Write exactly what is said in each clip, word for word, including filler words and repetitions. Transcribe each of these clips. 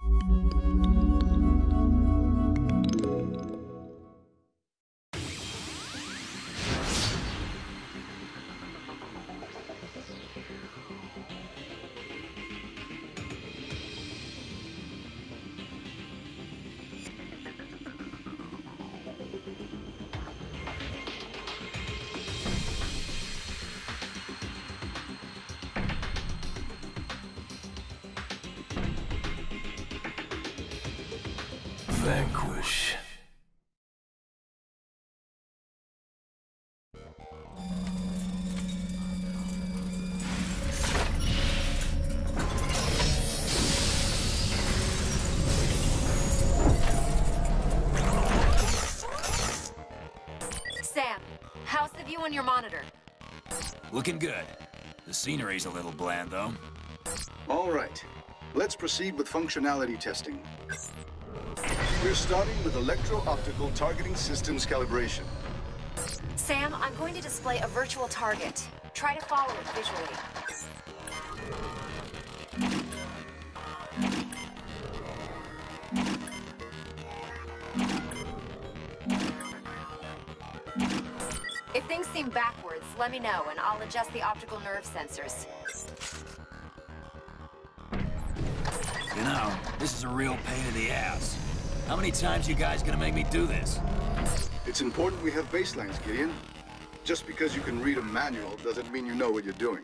Vanquish. Sam, how's the view on your monitor? Looking good. The scenery's a little bland, though. All right. Let's proceed with functionality testing. We're starting with electro-optical targeting systems calibration. Sam, I'm going to display a virtual target. Try to follow it visually. If things seem backwards, let me know and I'll adjust the optical nerve sensors. You know, this is a real pain in the ass. How many times you guys gonna make me do this? It's important we have baselines, Gideon. Just because you can read a manual doesn't mean you know what you're doing.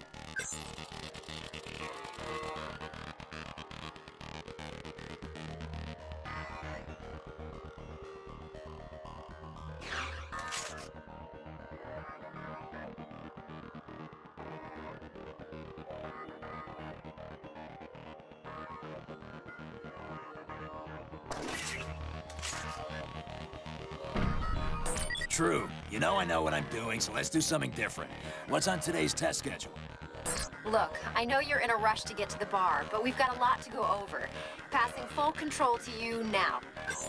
True. You know I know what I'm doing, so let's do something different. What's on today's test schedule? Look, I know you're in a rush to get to the bar, but we've got a lot to go over. Passing full control to you now.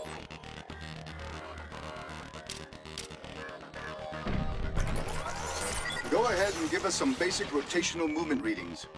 Go ahead and give us some basic rotational movement readings.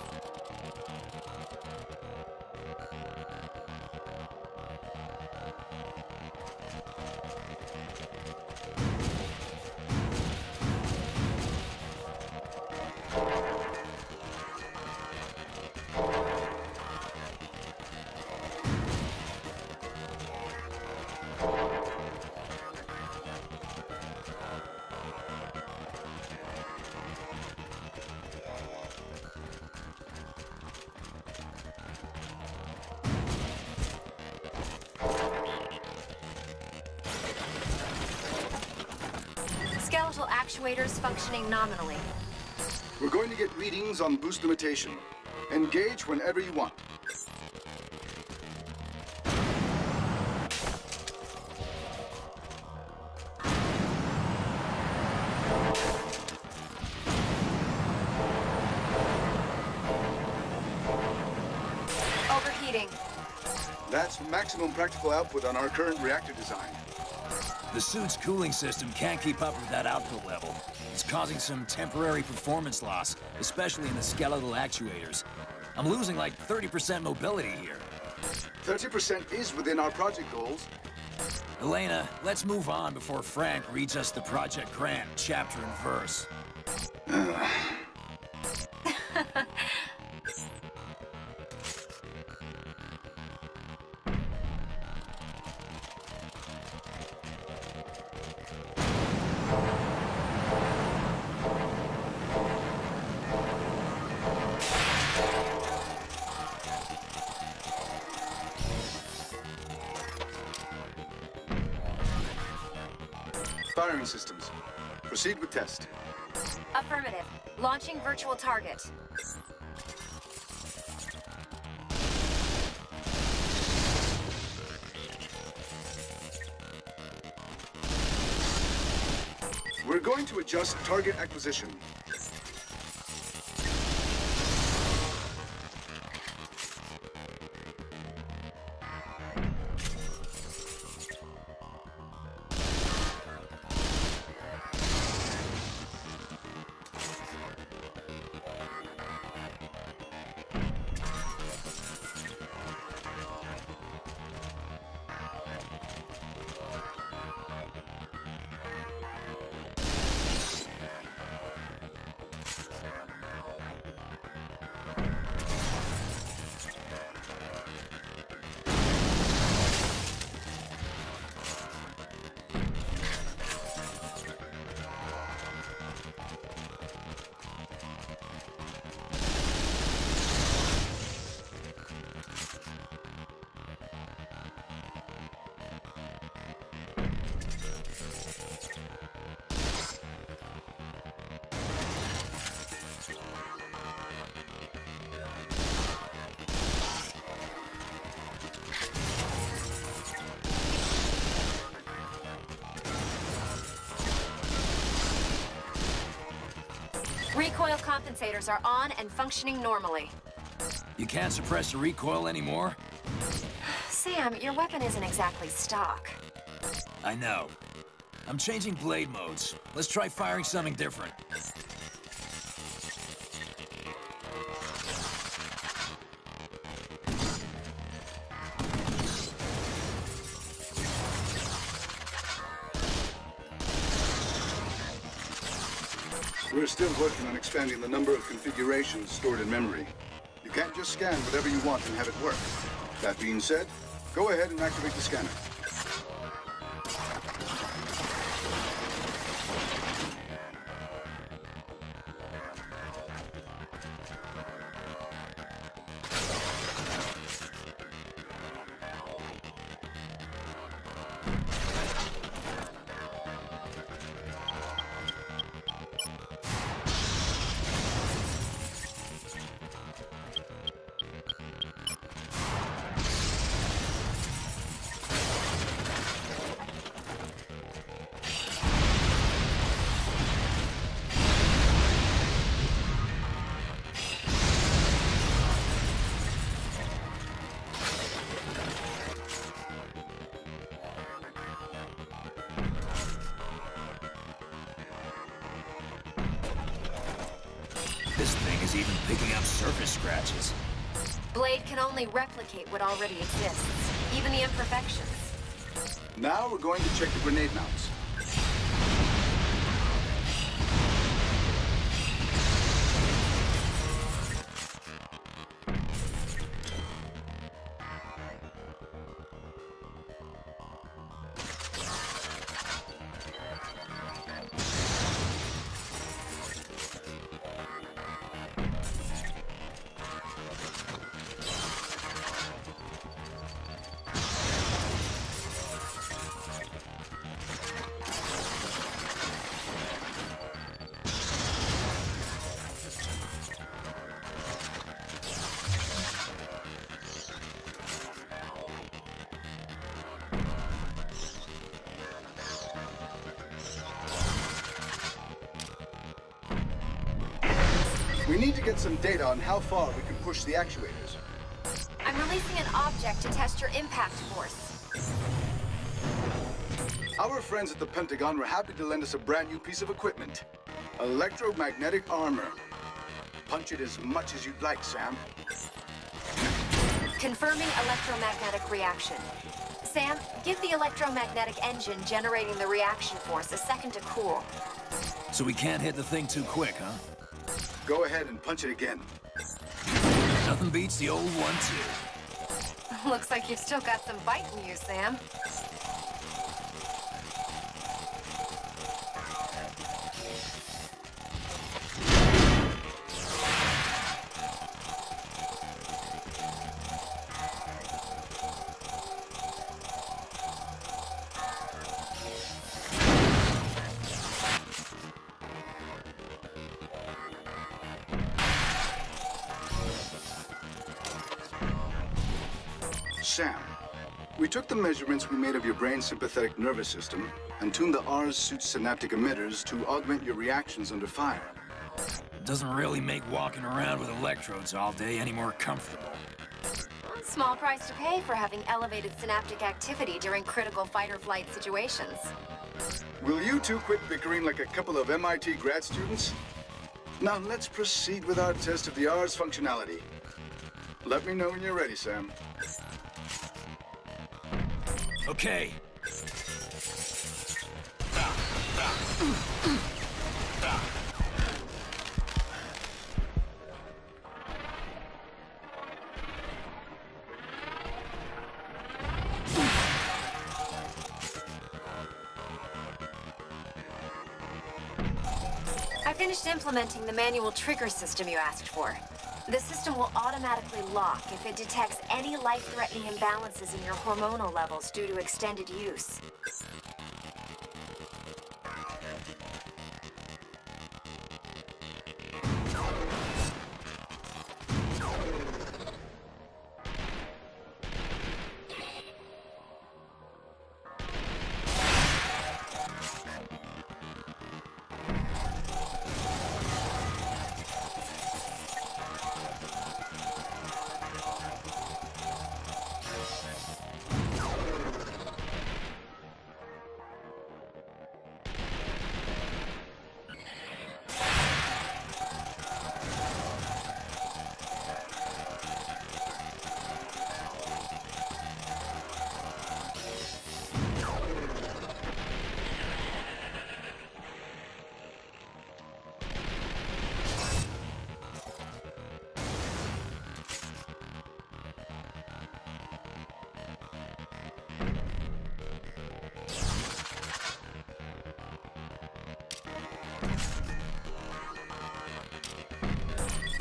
Skeletal actuators functioning nominally. We're going to get readings on boost limitation. Engage whenever you want. Overheating. That's maximum practical output on our current reactor design. The suit's cooling system can't keep up with that output level. It's causing some temporary performance loss, especially in the skeletal actuators. I'm losing like thirty percent mobility here. thirty percent is within our project goals. Elena, let's move on before Frank reads us the Project Grant chapter and verse. Firing systems. Proceed with test. Affirmative. Launching virtual target. We're going to adjust target acquisition. recoil compensators are on and functioning normally. You can't suppress the recoil anymore? Sam, your weapon isn't exactly stock. I know. I'm changing blade modes. Let's try firing something different. We're still working on expanding the number of configurations stored in memory. You can't just scan whatever you want and have it work. That being said, go ahead and activate the scanner. This thing is even picking up surface scratches. Blade can only replicate what already exists, even the imperfections. Now we're going to check the grenade mounts. We need to get some data on how far we can push the actuators. I'm releasing an object to test your impact force. Our friends at the Pentagon were happy to lend us a brand new piece of equipment. Electromagnetic armor. Punch it as much as you'd like, Sam. Confirming electromagnetic reaction. Sam, give the electromagnetic engine generating the reaction force a second to cool. So we can't hit the thing too quick, huh? Go ahead and punch it again. Nothing beats the old one, two. Looks like you've still got some bite in you, Sam. Sam, we took the measurements we made of your brain's sympathetic nervous system and tuned the R's suit's synaptic emitters to augment your reactions under fire. Doesn't really make walking around with electrodes all day any more comfortable. Small price to pay for having elevated synaptic activity during critical fight-or-flight situations. Will you two quit bickering like a couple of M I T grad students? Now let's proceed with our test of the R's functionality. Let me know when you're ready, Sam. Okay. I finished implementing the manual trigger system you asked for. The system will automatically lock if it detects any life-threatening imbalances in your hormonal levels due to extended use.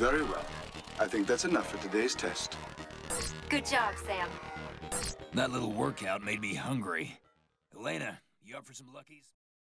Very well. I think that's enough for today's test. Good job, Sam. That little workout made me hungry. Elena, you up for some Luckies?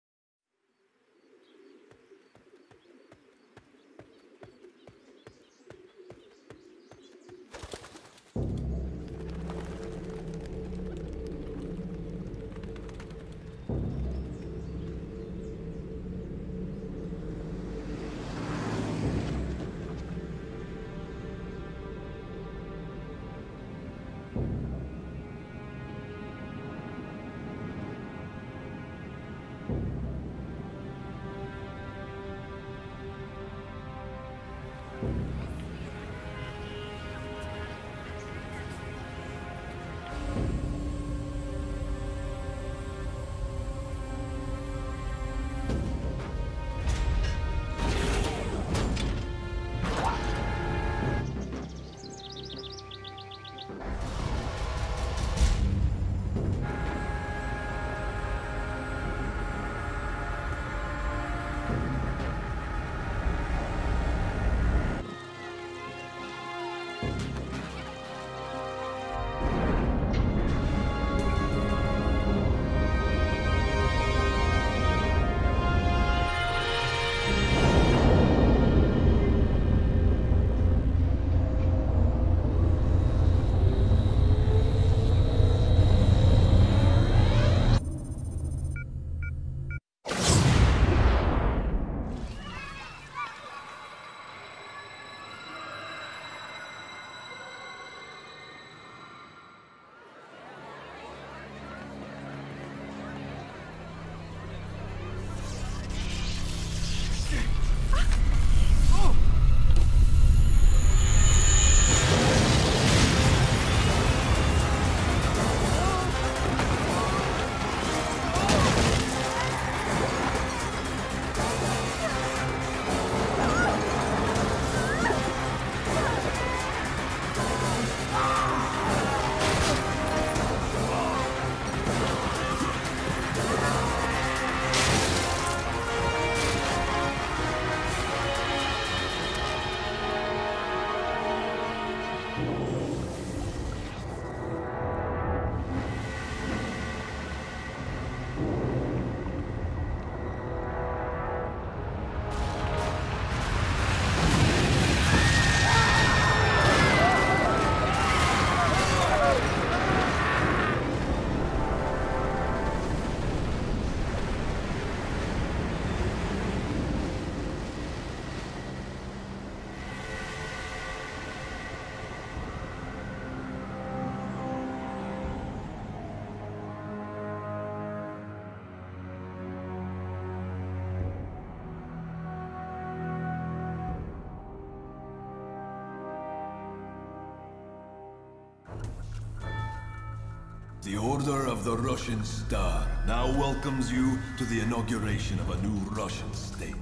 The Order of the Russian Star now welcomes you to the inauguration of a new Russian state.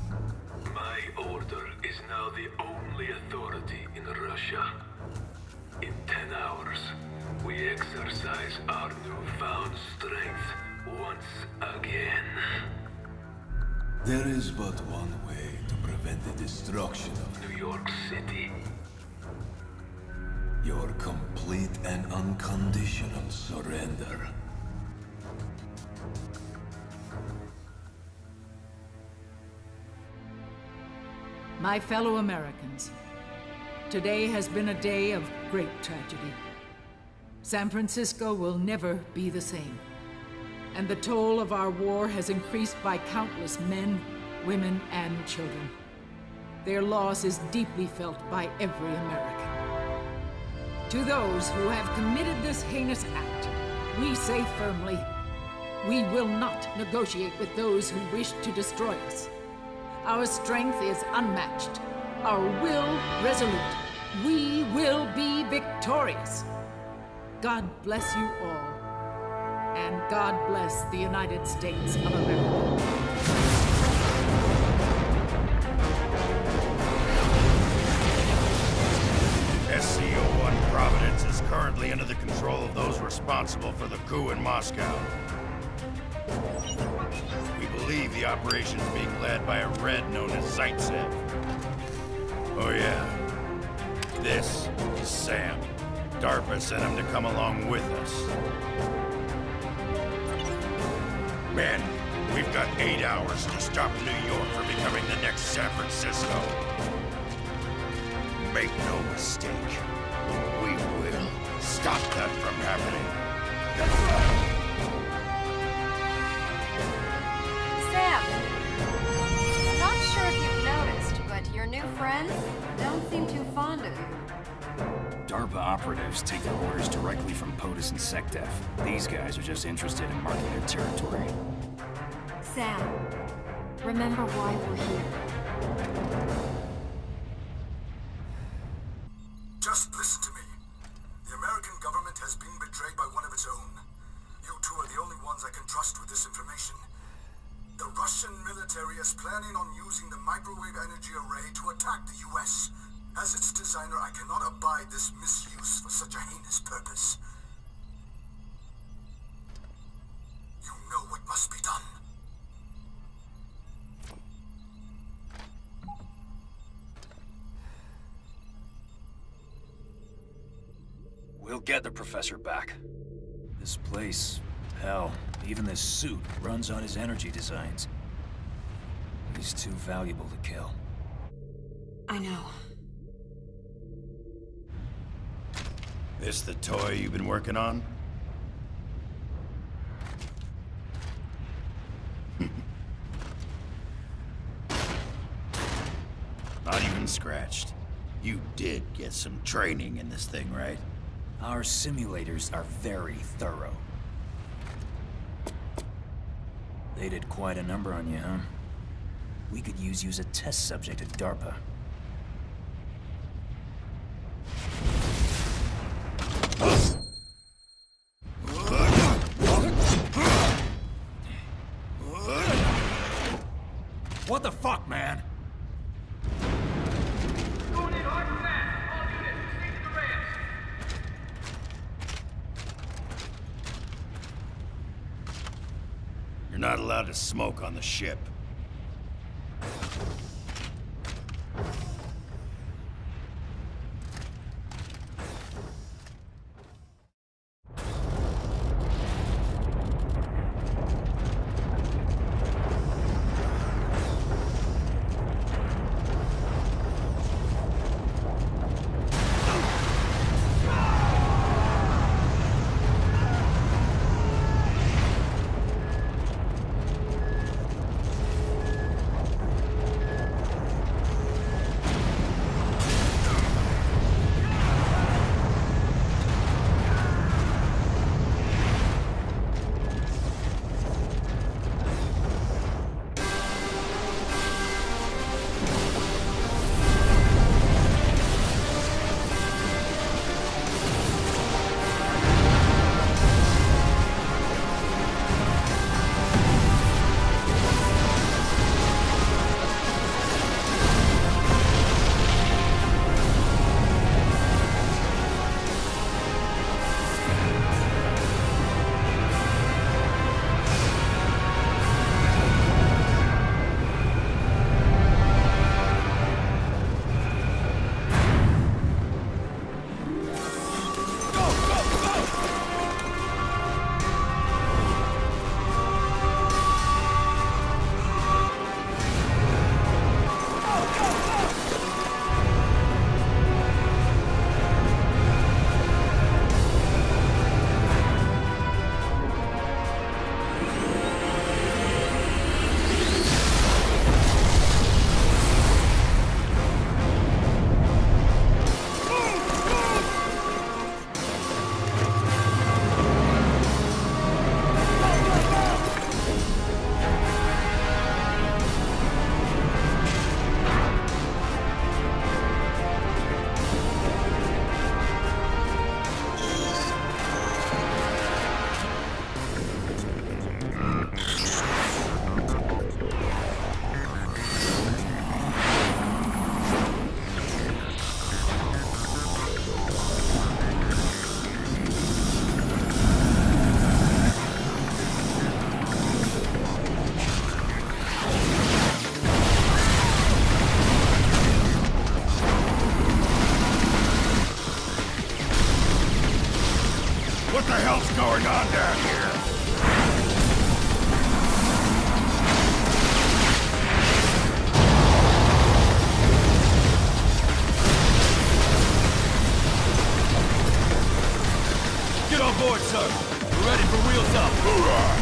My order is now the only authority in Russia. In ten hours, we exercise our newfound strength once again. There is but one way to prevent the destruction of New York City. your complete and unconditional surrender. My fellow Americans, today has been a day of great tragedy. San Francisco will never be the same, and the toll of our war has increased by countless men, women, and children. Their loss is deeply felt by every American. To those who have committed this heinous act, we say firmly, we will not negotiate with those who wish to destroy us. Our strength is unmatched, our will resolute. We will be victorious. God bless you all, and God bless the United States of America. S C O one Providence is currently under the control of those responsible for the coup in Moscow. We believe the operation is being led by a Red known as Zaitsev. Oh, yeah. This is Sam. DARPA sent him to come along with us. Men, we've got eight hours to stop New York from becoming the next San Francisco. Make no mistake, we will stop that from happening. Sam, I'm not sure if you've noticed, but your new friends don't seem too fond of you. DARPA operatives take their orders directly from POTUS and SecDef. These guys are just interested in marking their territory. Sam, remember why we're here. Just listen to me. The American government has been betrayed by one of its own. You two are the only ones I can trust with this information. The Russian military is planning on using the microwave energy array to attack the U S As its designer, I cannot abide this misuse for such a heinous purpose. You know what must be done. We'll get the professor back. This place, hell, even this suit runs on his energy designs. He's too valuable to kill. I know. This the toy you've been working on? Not even scratched. You did get some training in this thing, right? Our simulators are very thorough. They did quite a number on you, huh? We could use you as a test subject at DARPA. What the fuck, man? Going in hard and fast. All units, proceed to the ramps. You're not allowed to smoke on the ship. What the hell's going on down here? Get on board, sir. We're ready for wheels up. Hoorah!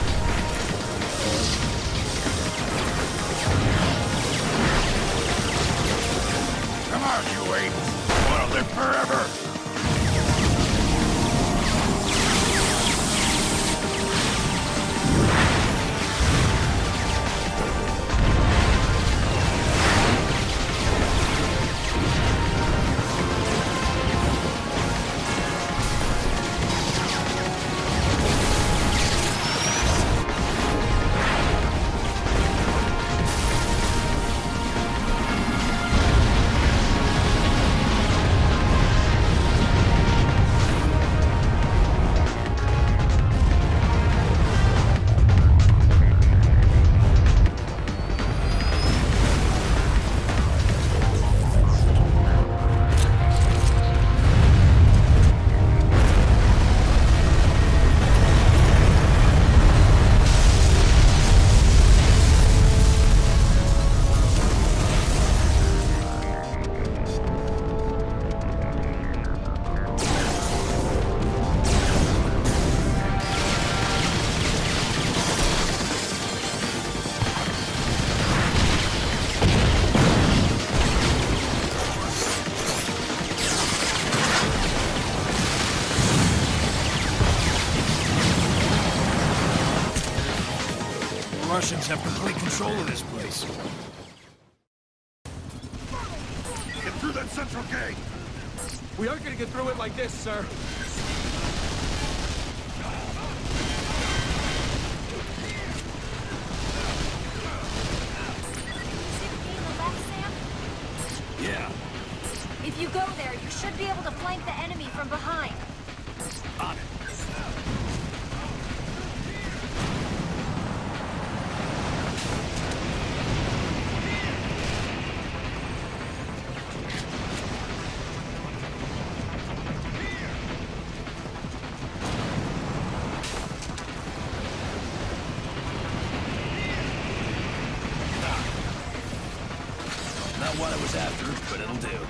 Come on, you apes! Wanna live forever? The Russians have complete control of this place. Get through that central gate! We aren't gonna get through it like this, sir. Yeah. If you go there, you should be able to flank the enemy from behind. On it. Not what I was after, but it'll do.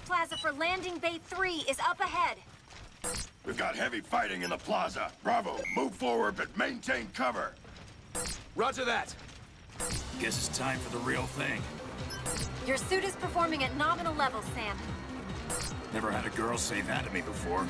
plaza for landing bay three is up ahead. We've got heavy fighting in the plaza. Bravo, move forward, but maintain cover. Roger that. Guess it's time for the real thing. Your suit is performing at nominal levels, Sam. Never had a girl say that to me before.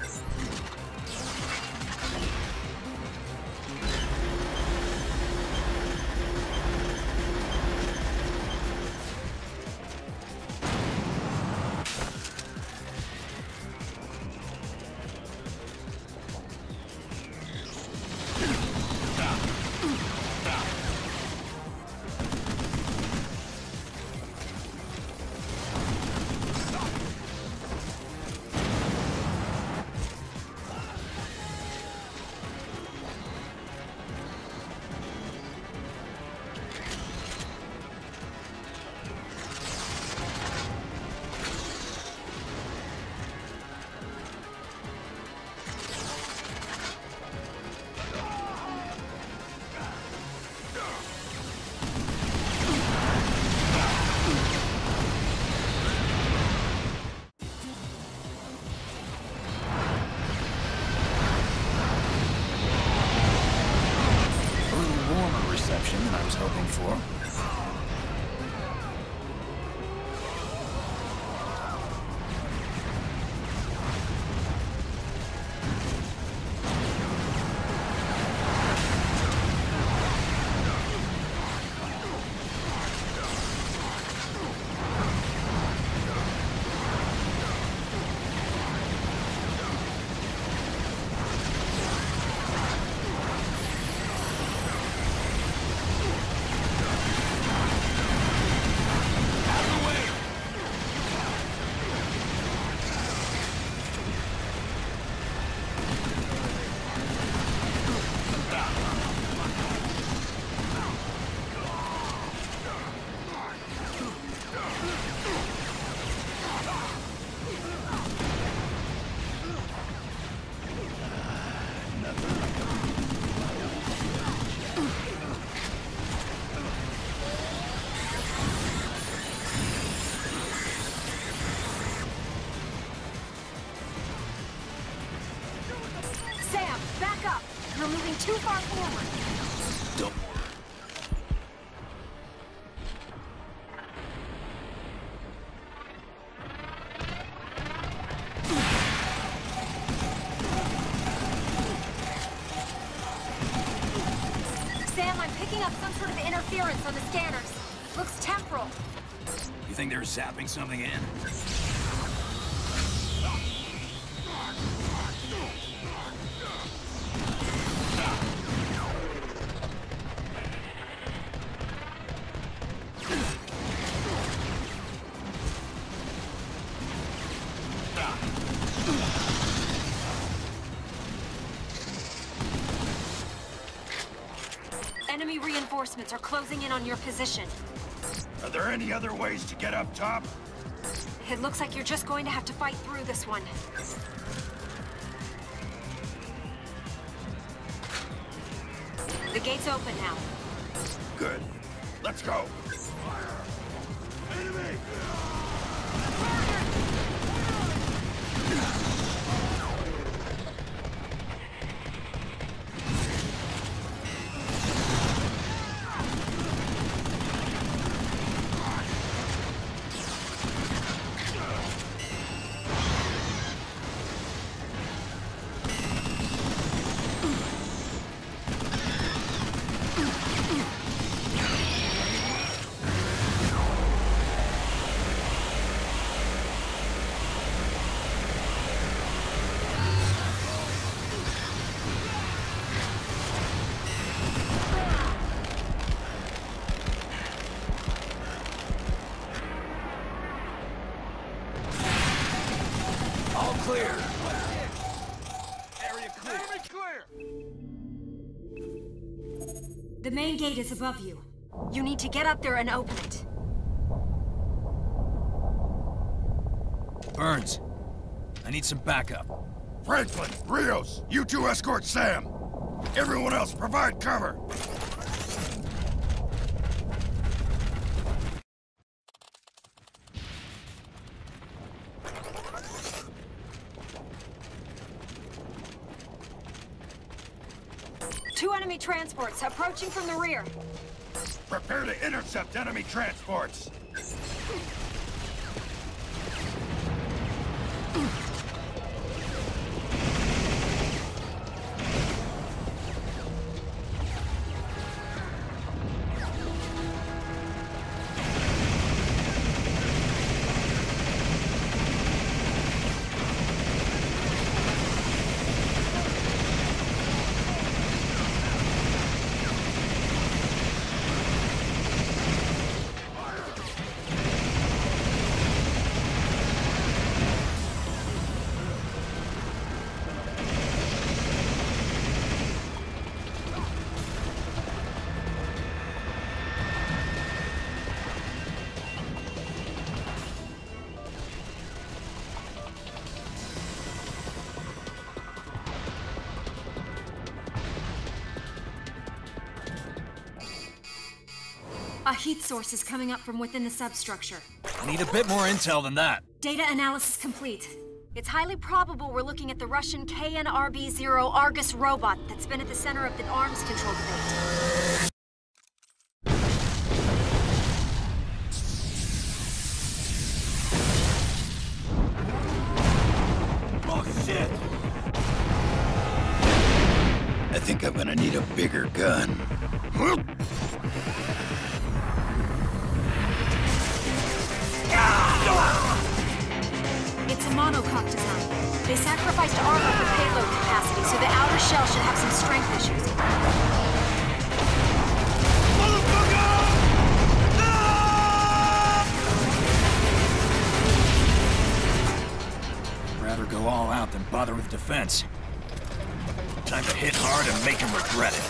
Than I was hoping for. You're moving too far forward. Don't worry. Sam, I'm picking up some sort of interference on the scanners. Looks temporal. You think they're zapping something in? Enemy reinforcements are closing in on your position. Are there any other ways to get up top? It looks like you're just going to have to fight through this one. The gate's open now. Good. Let's go. Enemy! Clear. Area clear. Enemy clear. The main gate is above you. You need to get up there and open it. Burns, I need some backup. Franklin, Rios, you two escort Sam. Everyone else, provide cover. enemy transports approaching from the rear. Prepare to intercept enemy transports! A heat source is coming up from within the substructure. Need a bit more intel than that. Data analysis complete. It's highly probable we're looking at the Russian K N R B zero Argus robot that's been at the center of the arms control debate. Oh, shit! I think I'm gonna need a bigger gun. It's a monocoque design. They sacrificed armor for payload capacity, so the outer shell should have some strength issues. Rather go all out than bother with defense. Time to hit hard and make him regret it.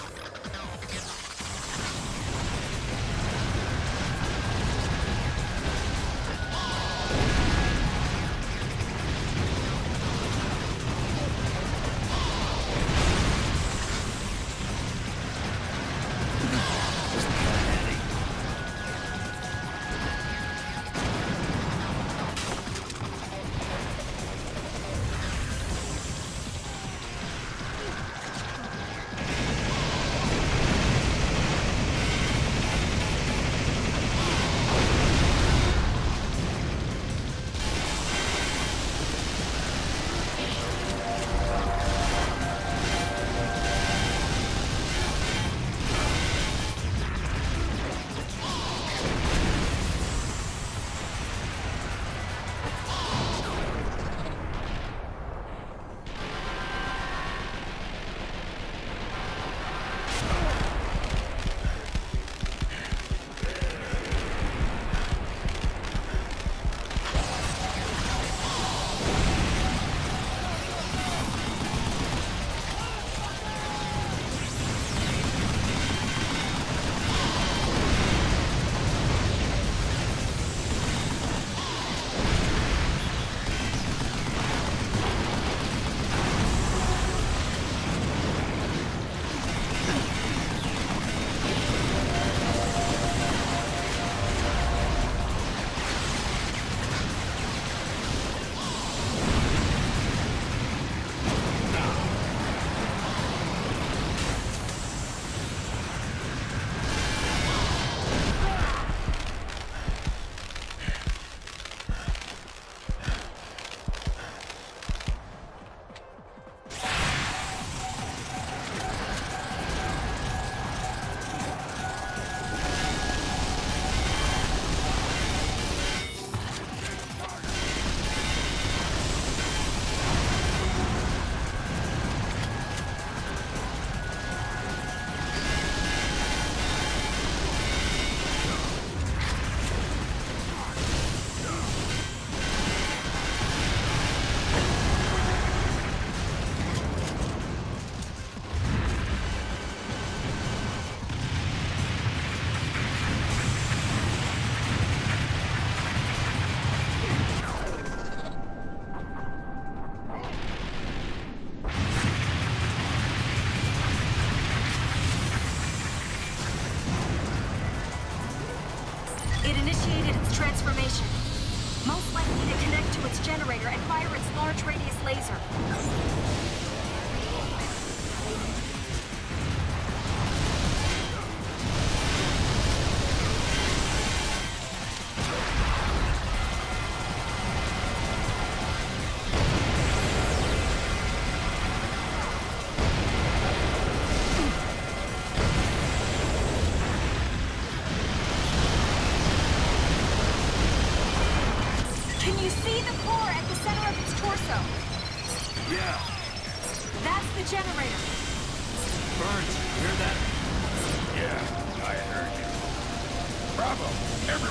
Transformation. Most likely to connect to its generator and fire its large radius laser.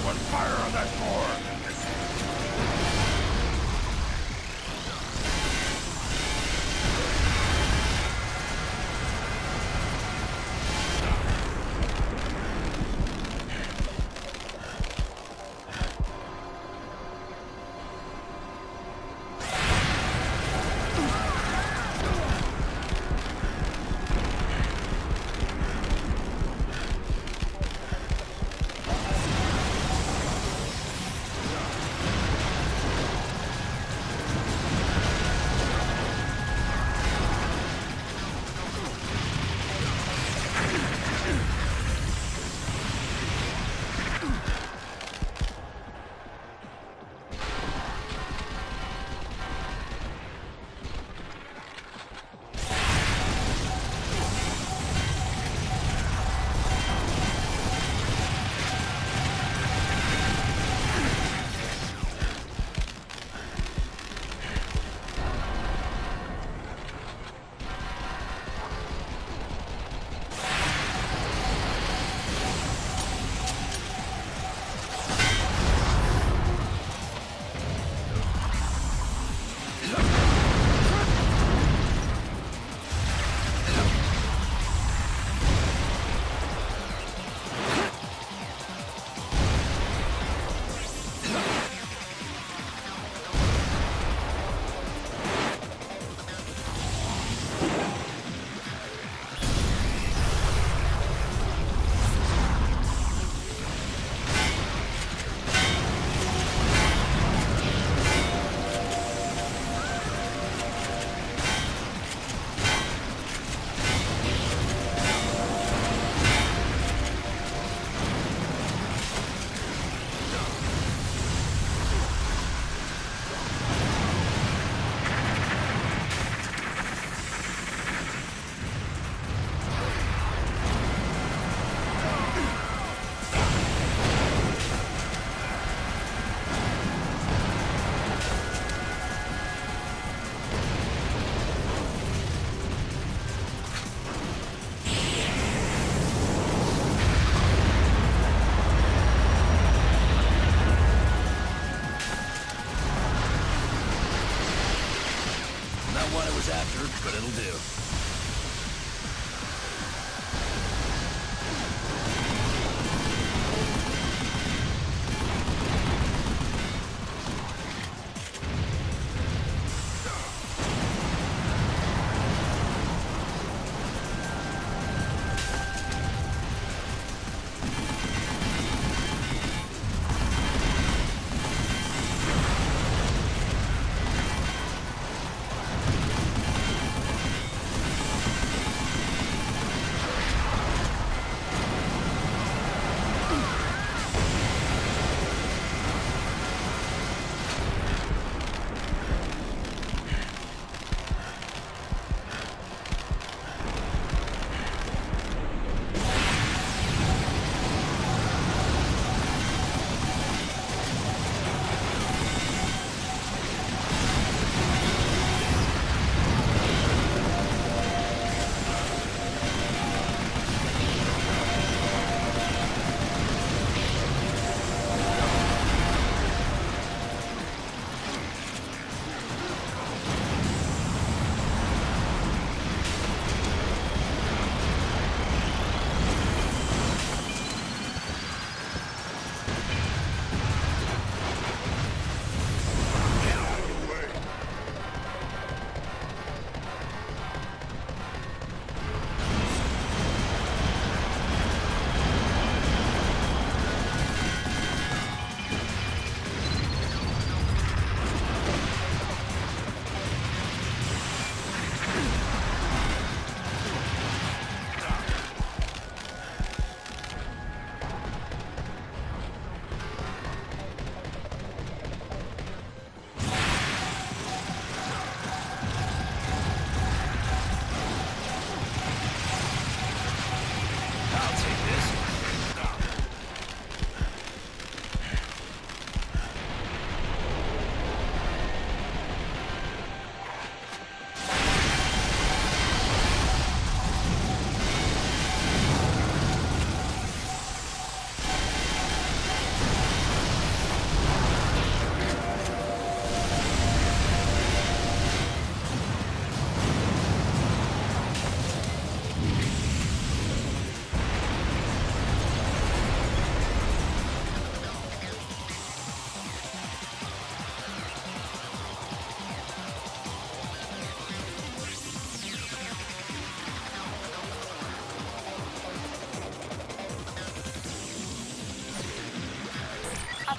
Everyone fire on that core!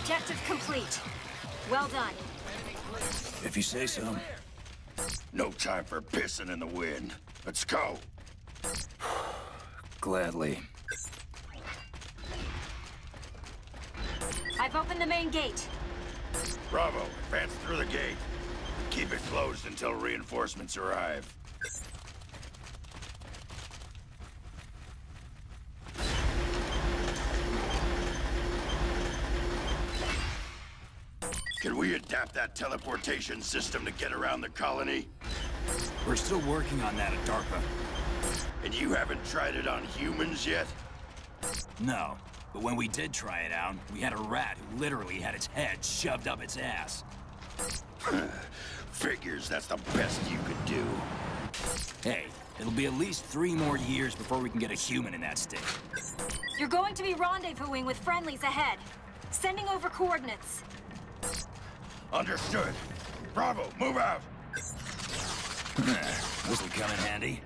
Objective complete. Well done. If you say so. No time for pissing in the wind. Let's go. Gladly. I've opened the main gate. Bravo, advance through the gate. Keep it closed until reinforcements arrive. Can we adapt that teleportation system to get around the colony? We're still working on that at DARPA. And you haven't tried it on humans yet? No, but when we did try it out, we had a rat who literally had its head shoved up its ass. Figures that's the best you could do. Hey, it'll be at least three more years before we can get a human in that state. You're going to be rendezvousing with friendlies ahead. Sending over coordinates. Understood. Bravo, move out! This'll come in handy.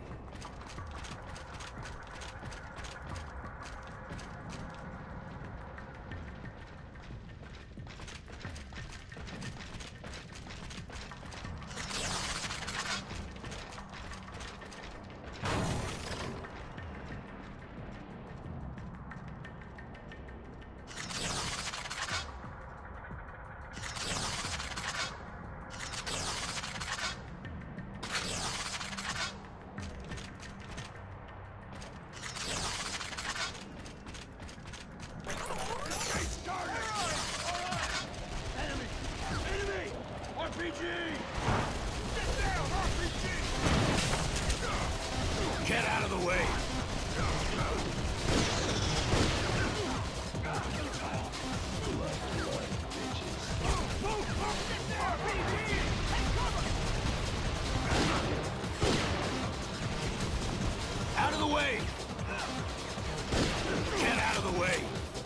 Get out of the way! Out of the way! Get out of the way!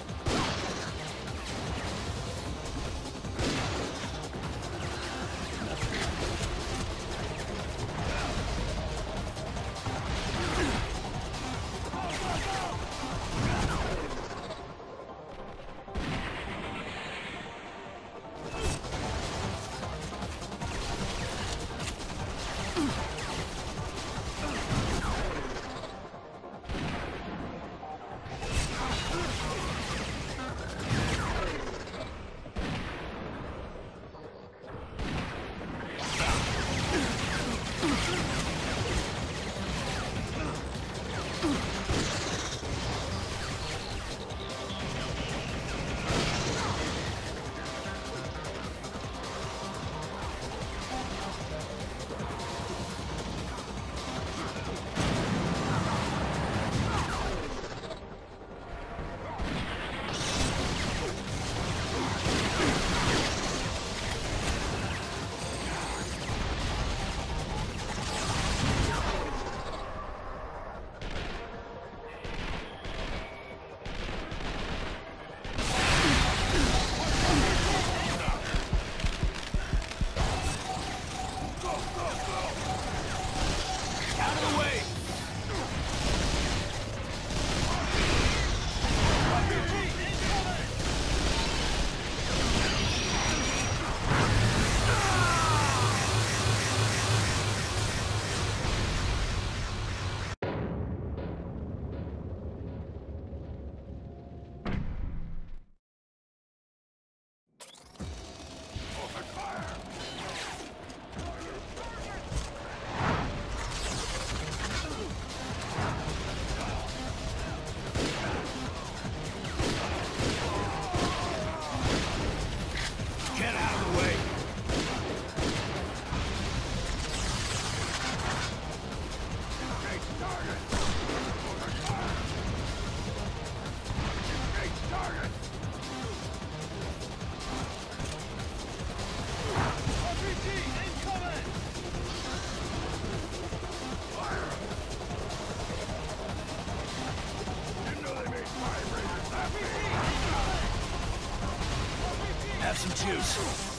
Have some juice.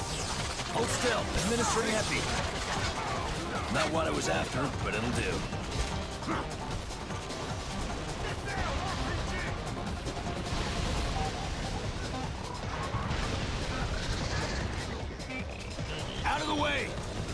Hold still. Administering epi. Not what I was after, but it'll do. the way!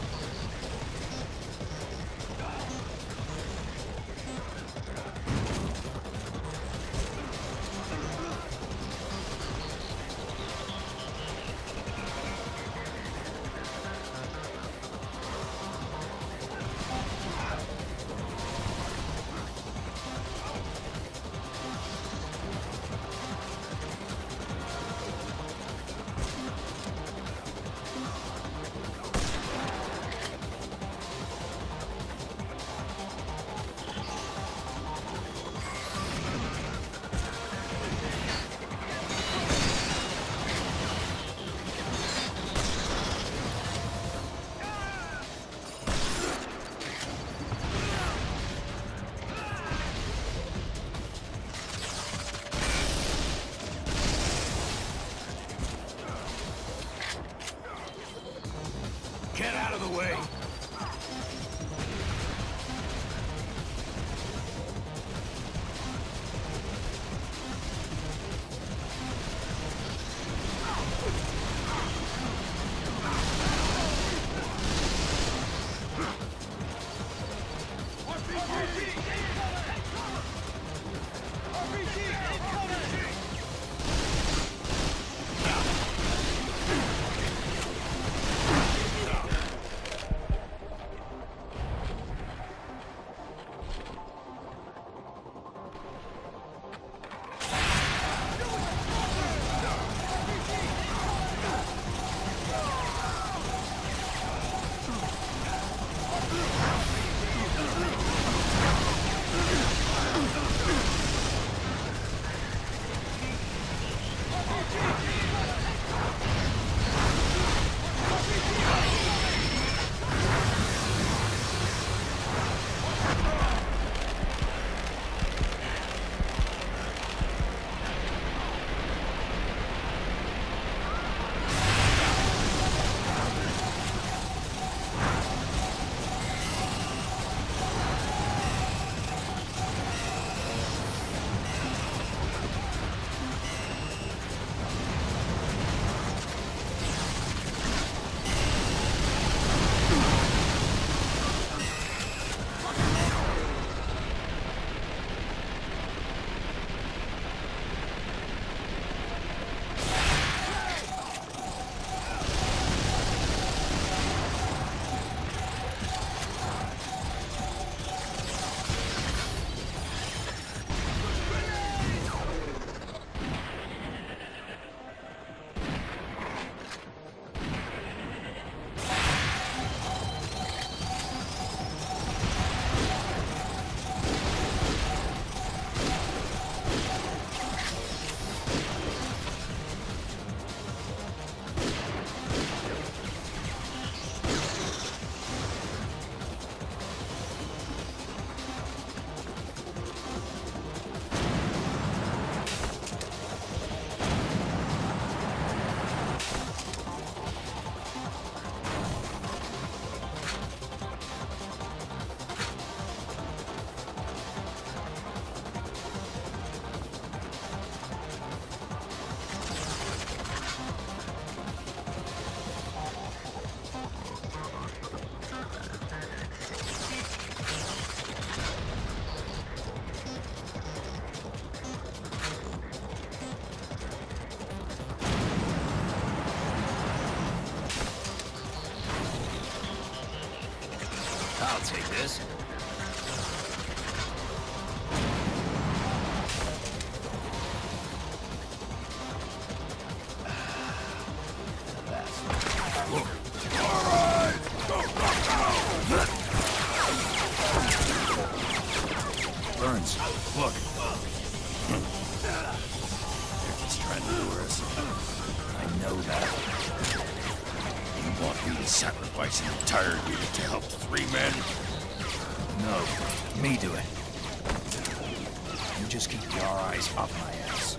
Get out of the way! I'll take this. Burns, look. He's trying to lure us. I know that. You want me to sacrifice an entire unit to help three men? No, me do it. You just keep your eyes off my ass.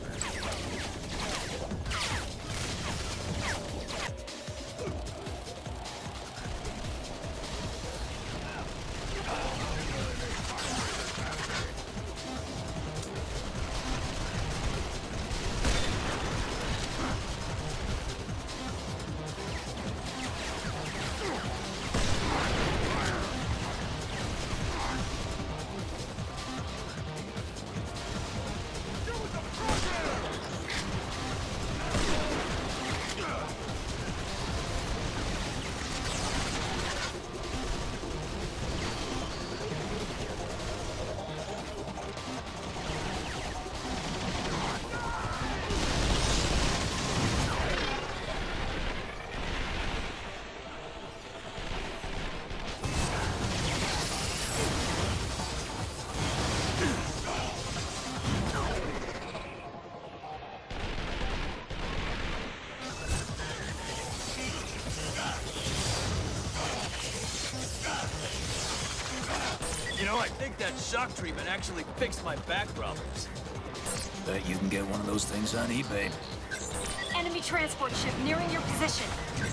know, I think that shock treatment actually fixed my back problems. Bet you can get one of those things on eBay. Enemy transport ship nearing your position.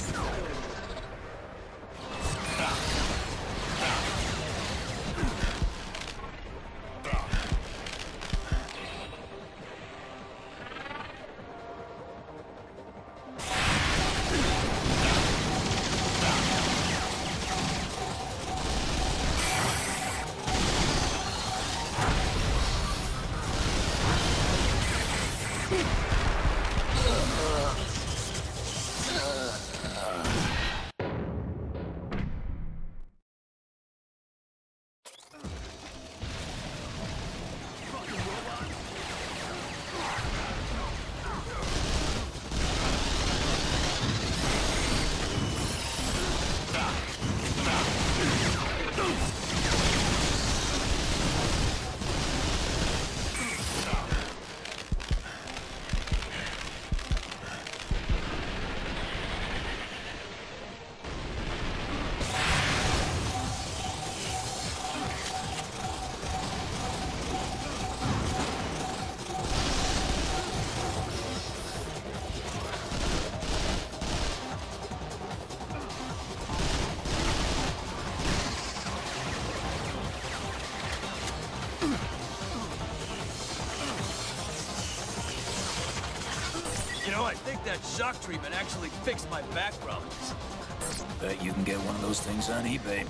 You know, I think that shock treatment actually fixed my back problems. Bet you can get one of those things on eBay.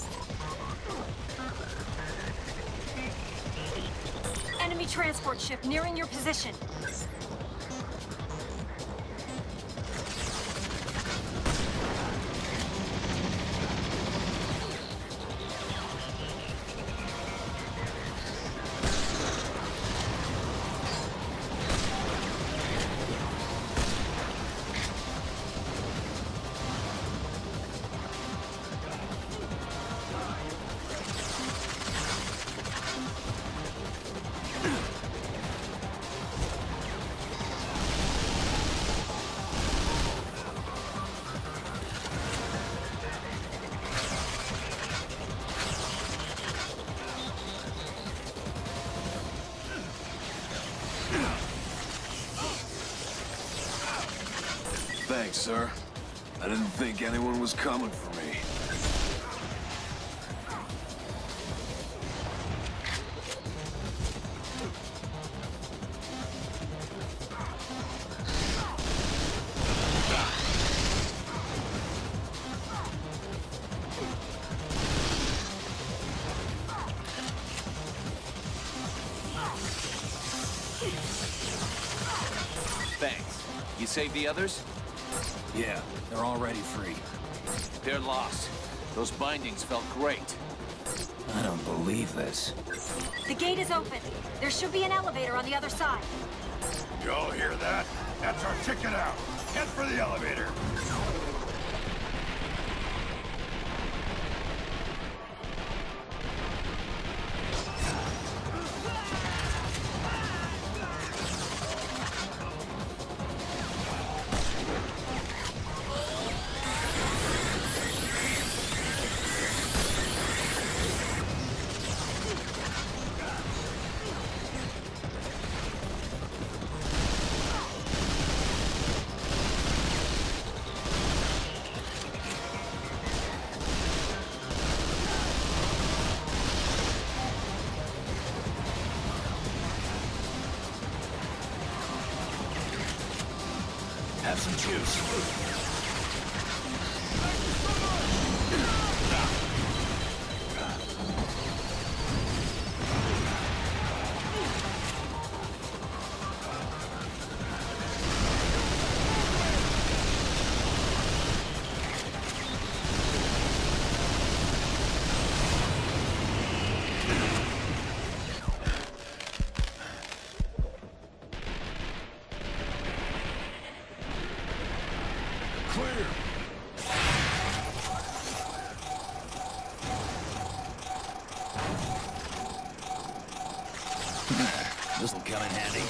Enemy transport ship nearing your position. Thanks, sir. I didn't think anyone was coming for me. Thanks. You saved the others? Yeah, they're already free. They're lost. Those bindings felt great. I don't believe this. The gate is open. There should be an elevator on the other side. Y'all hear that? That's our ticket out. Head for the elevator. Have some juice. Clear. This'll come in handy.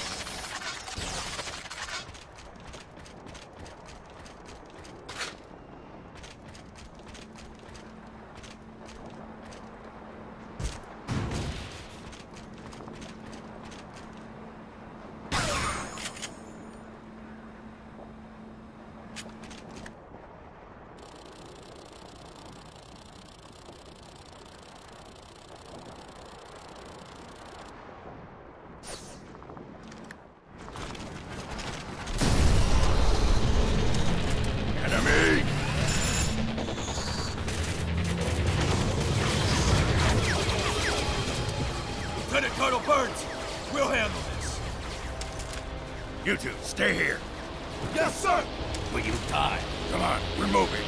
Colonel Burns, we'll handle this. You two, stay here. Yes, sir! Will you die? Come on, we're moving.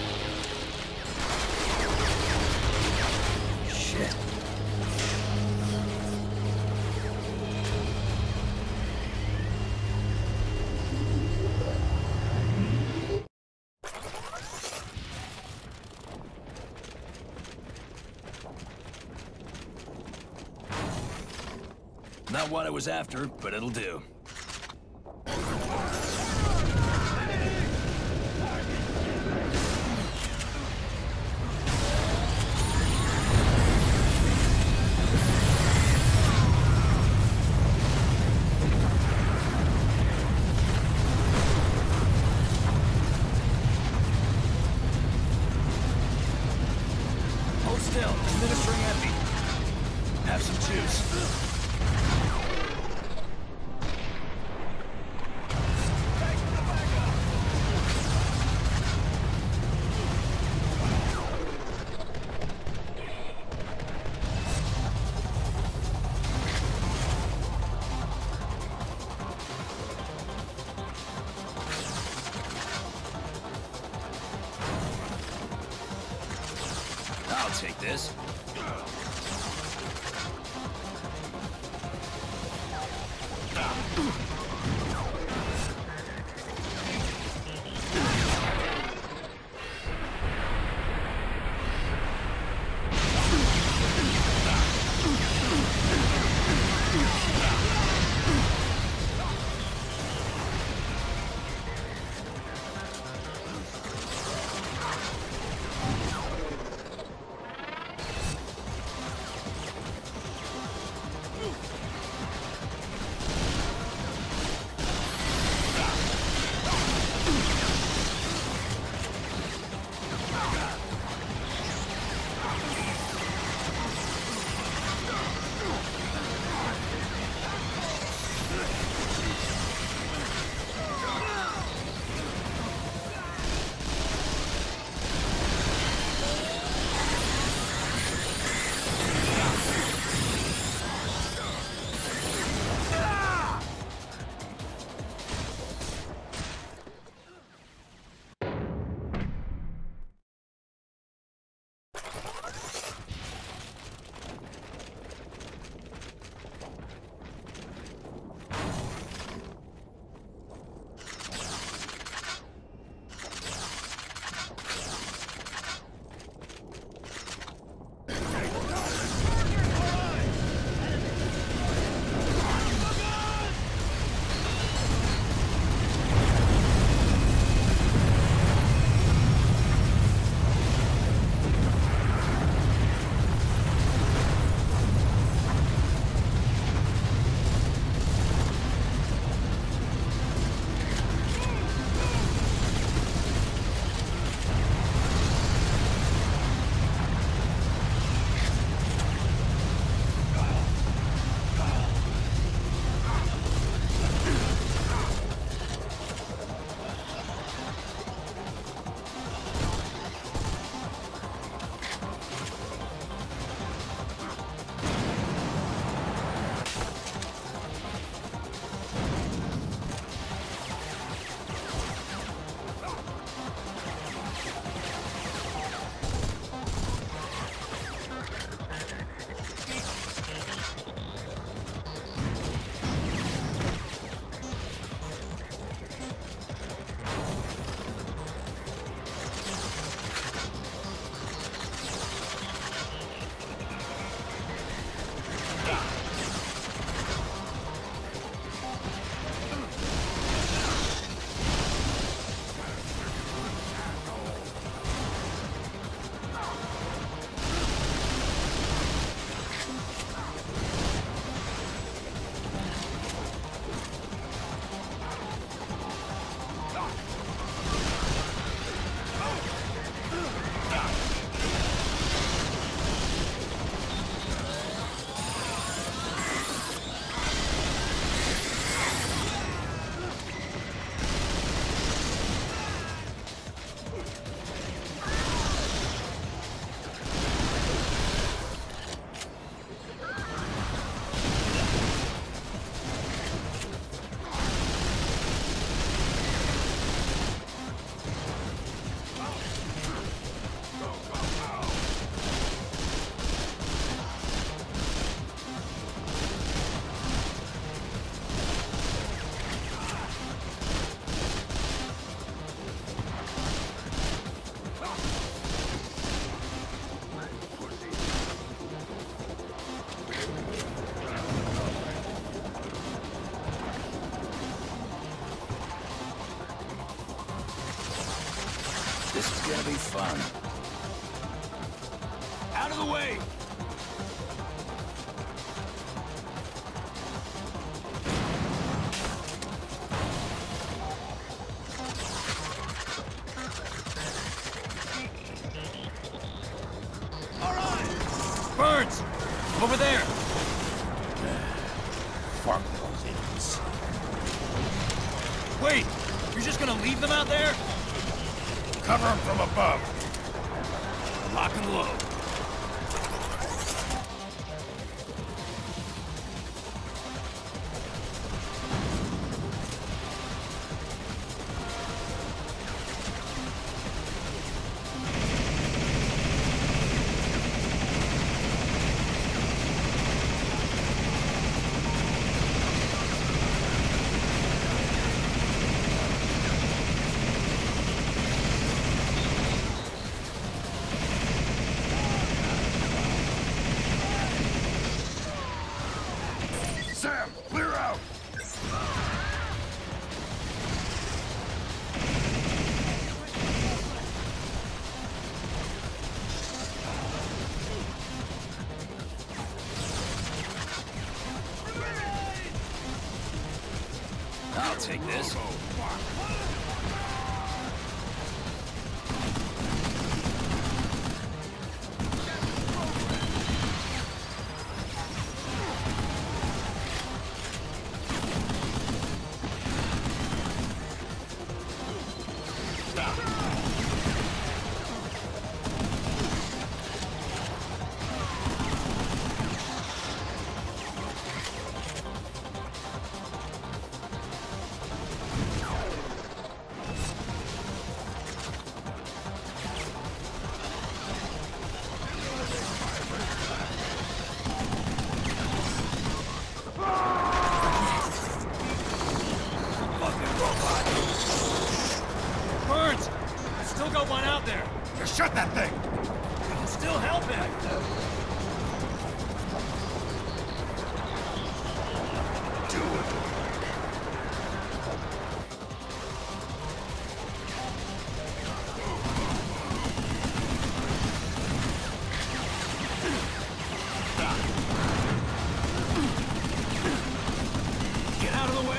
Shit. Not what I was after, but it'll do. Hold still, administering epi. Have some juice. I'll take this. This is gonna be fun. Out of the way! All right! Burns! Over there! Fuck those idiots. Wait! You're just gonna leave them out there? Cover them from above. Lock and load. Sam, clear out! I'll take this. Burns! I still got one out there. Just shut that thing! We can still help it. Do it. Get out of the way.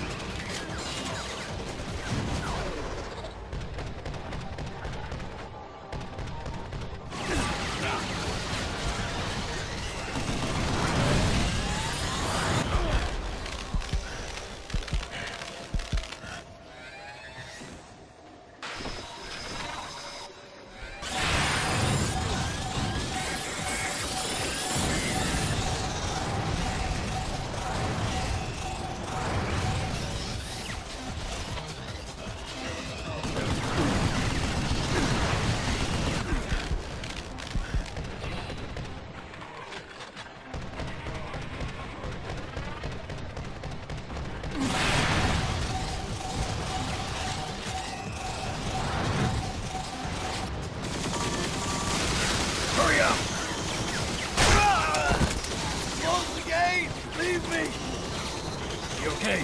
Hurry up! Close the gate! Leave me! You okay?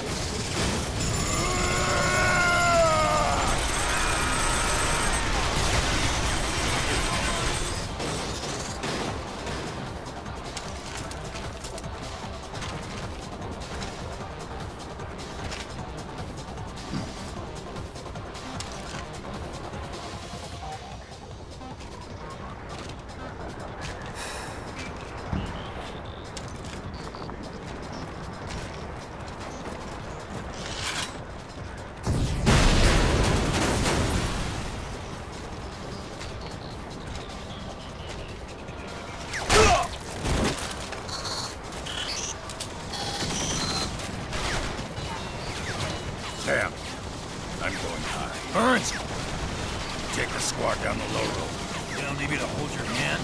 Sam, I'm going high. Burns! Take the squad down the low road. They don't need me to hold your hand?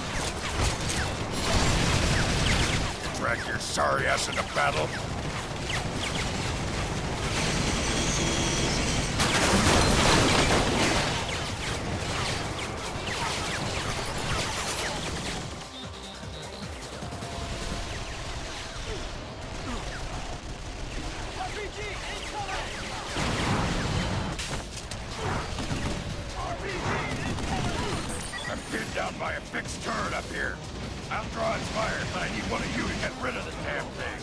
Drag your sorry ass into battle. R P G incoming! R P G! down by a fixed turret up here. I'll draw its fire, but I need one of you to get rid of the damn thing.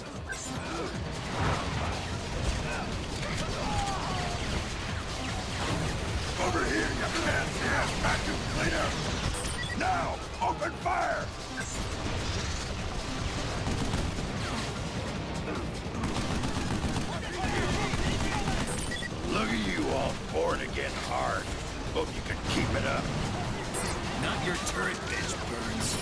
Over here, you fancy ass vacuum cleaner! Now, open fire! Look at you all born again hard. Hope you can keep it up. Not your turret, bitch, Burns.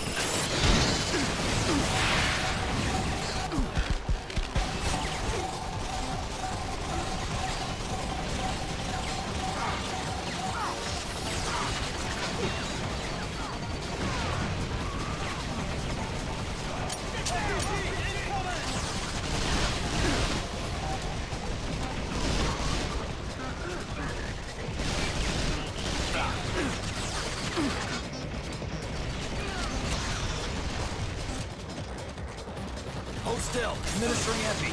Hold still. Administering epi.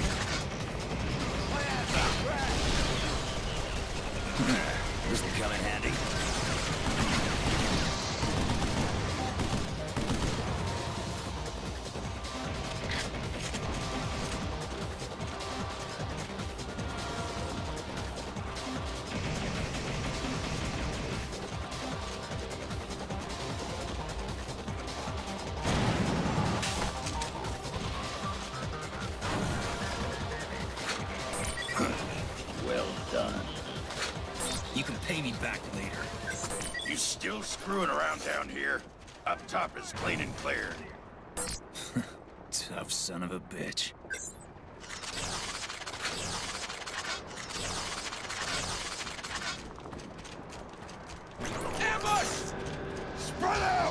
This will come in handy. Well done. You can pay me back later. You still screwing around down here? Up top is clean and clear. Tough son of a bitch. Ambush! Spread out!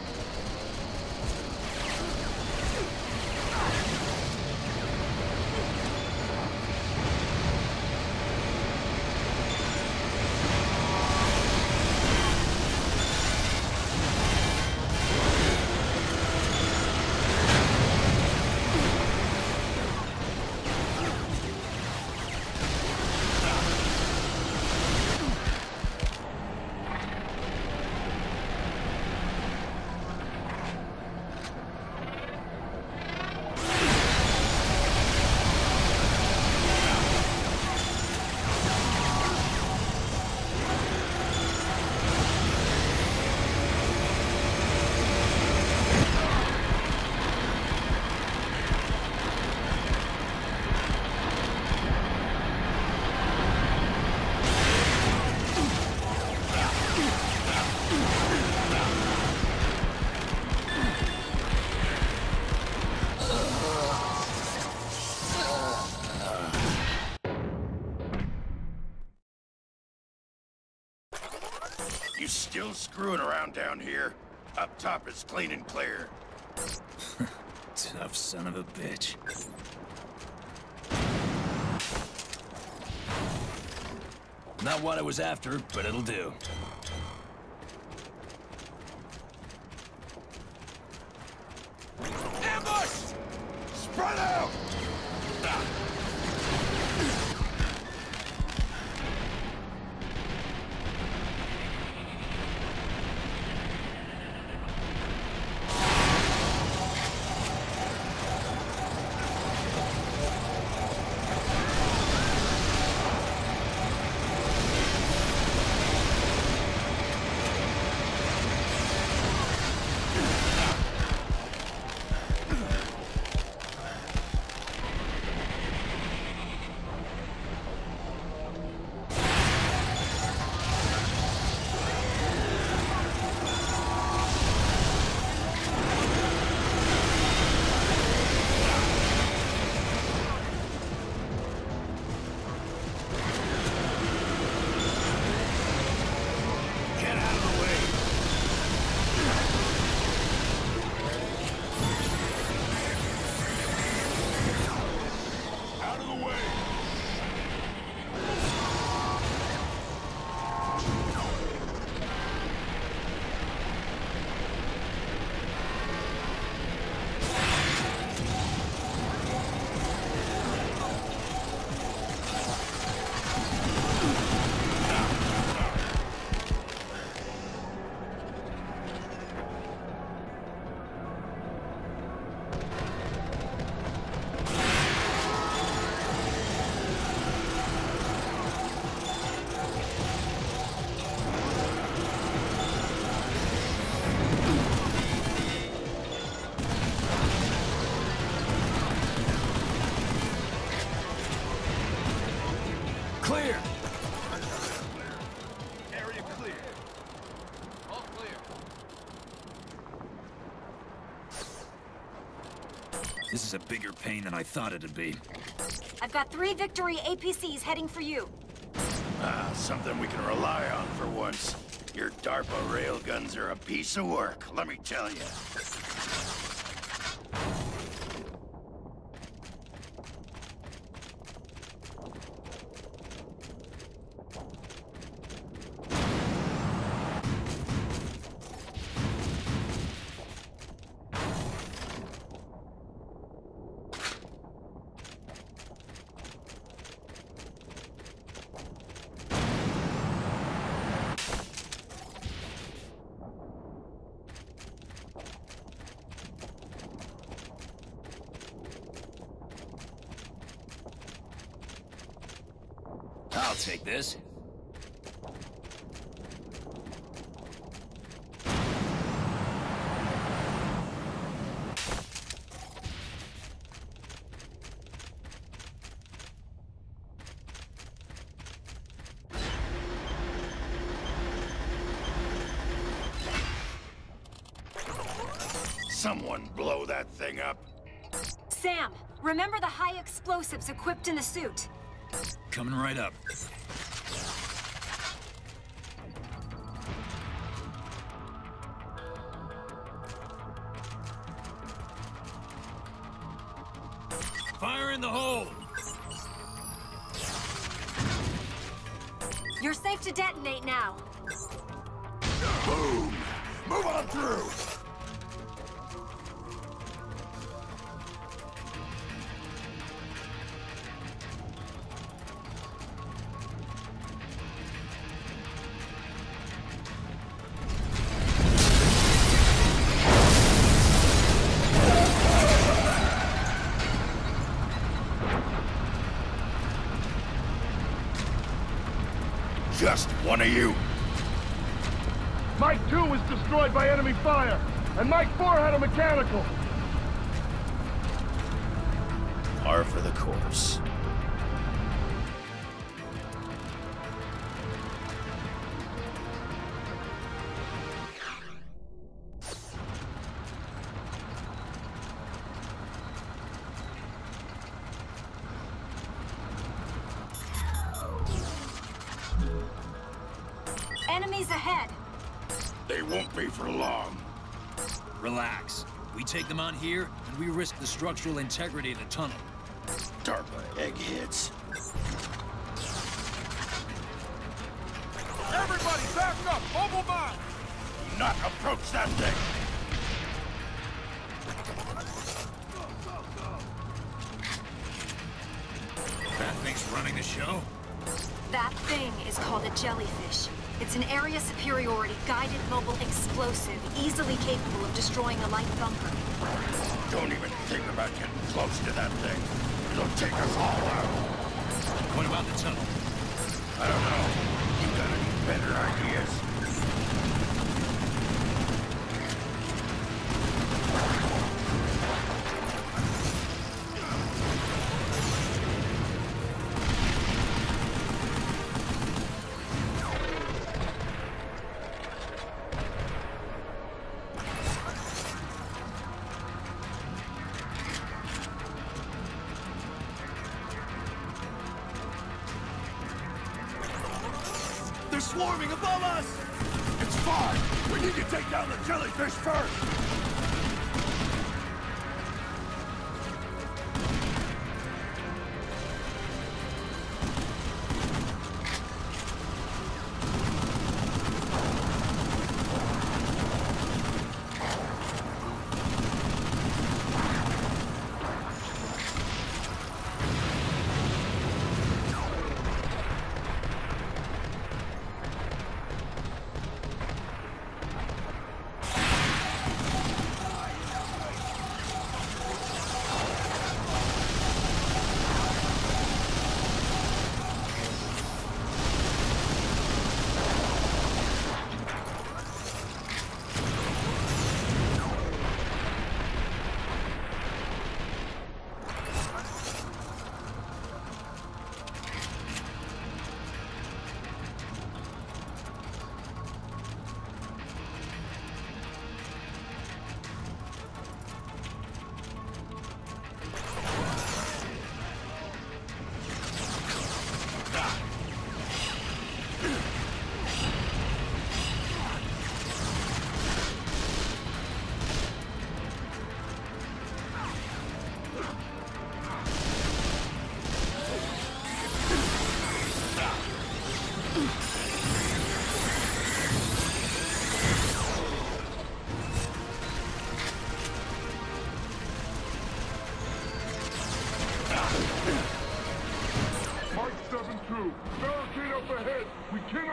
You still screwing around down here? Up top is clean and clear. Tough son of a bitch. Not what I was after, but it'll do. Ambush! Spread out! clear! Area clear. All clear. This is a bigger pain than I thought it'd be. I've got three Victory A P Cs heading for you. Ah, something we can rely on for once. Your DARPA railguns are a piece of work, let me tell you. I'll take this. Someone blow that thing up. Sam, remember the high explosives equipped in the suit? Coming right up. Fire in the hole! You're safe to detonate now. Boom! Move on through! Just one of you. Mike two was destroyed by enemy fire, and Mike four had a mechanical. Par for the course. Enemies ahead. They won't be for long. Relax. We take them on here, and we risk the structural integrity of the tunnel. DARPA eggheads. Everybody back up! Mobile mine! Do not approach that thing! That thing's running the show? That thing is called a jellyfish. It's an area superiority, guided mobile explosive, easily capable of destroying a light bunker. Don't even think about getting close to that thing. It'll take us all out. What about the tunnel? I don't know. You got any better ideas? They're swarming above us! It's fine. We need to take down the jellyfish first.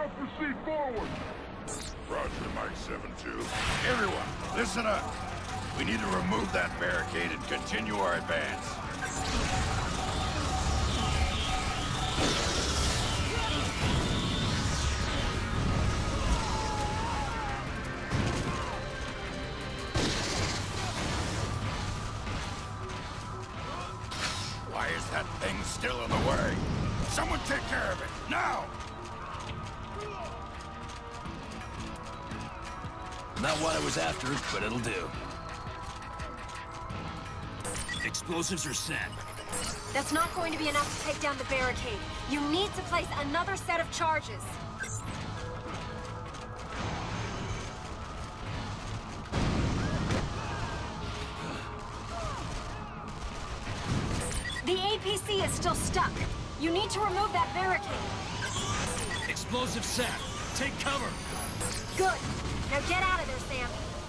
cannot proceed forward! Roger, Mike seven two. Everyone, listen up. We need to remove that barricade and continue our advance. Why is that thing still in the way? Someone take care of it, now! Not what I was after, but it'll do. Explosives are set. That's not going to be enough to take down the barricade. You need to place another set of charges. The A P C is still stuck. You need to remove that barricade. Explosive set. Take cover. Good. Now get out of there, Sam.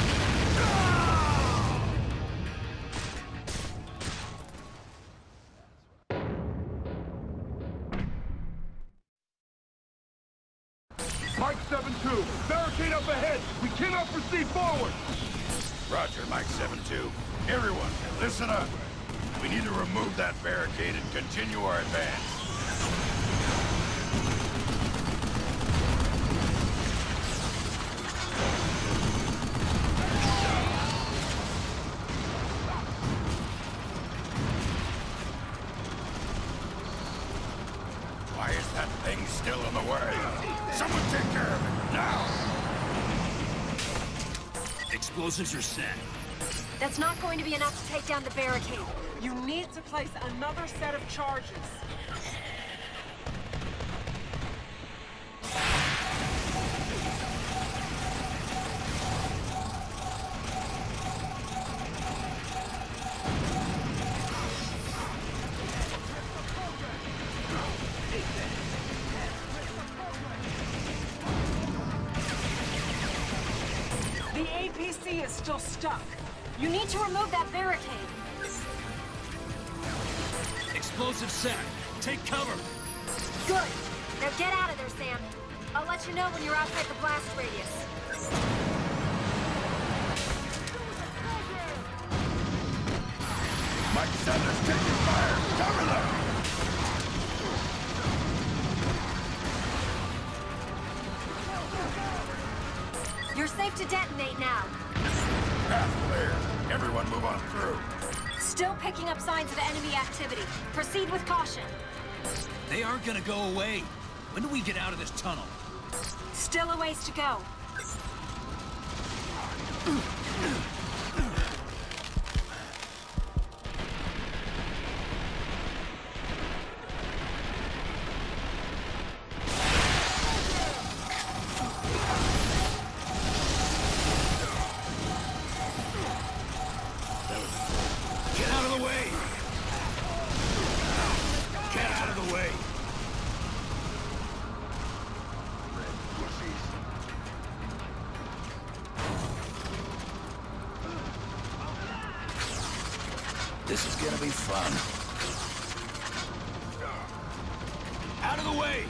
Mike seven two, barricade up ahead! We cannot proceed forward! Roger, Mike seven two. Everyone, listen up. We need to remove that barricade and continue our advance. Why is that thing still in the way? Someone take care of it, now! Explosives are set. That's not going to be enough to take down the barricade. You need to place another set of charges. The A P C is still stuck. You need to remove that barricade. Explosive set. Take cover. Good. Now get out of there, Sam. I'll let you know when you're outside the blast radius. Mike Sanders taking fire! Cover them! You're safe to detonate now. Path clear. Everyone move on through. Still picking up signs of enemy activity. Proceed with caution. They aren't gonna go away. When do we get out of this tunnel? Still a ways to go. Get out of the way! Get out of the way! This is gonna be fun. Out of the way!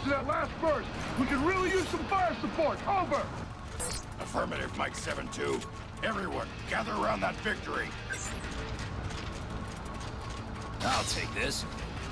to that last burst. We could really use some fire support. Over! Affirmative, Mike seven two. Everyone, gather around that victory. I'll take this.